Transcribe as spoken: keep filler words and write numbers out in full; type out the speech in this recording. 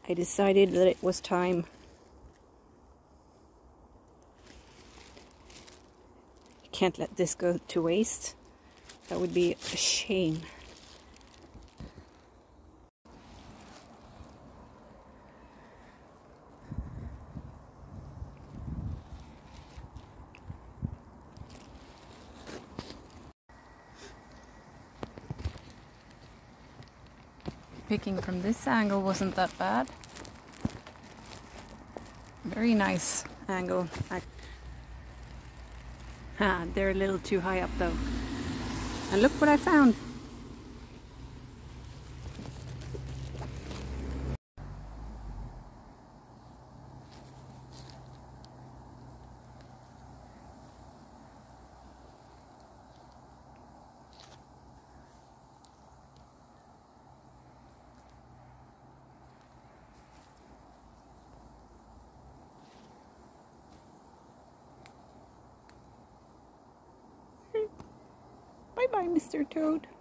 I decided that it was time. I can't let this go to waste. That would be a shame. Picking from this angle wasn't that bad. Very nice angle. I... Ah, they're a little too high up though. And look what I found. Bye-bye, Mister Toad.